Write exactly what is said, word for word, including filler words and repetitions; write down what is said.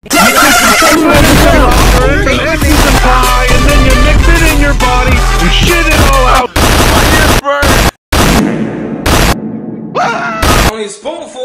pie, and then you mix it in your body and shit it all out. My ears burn. Only a spoonful.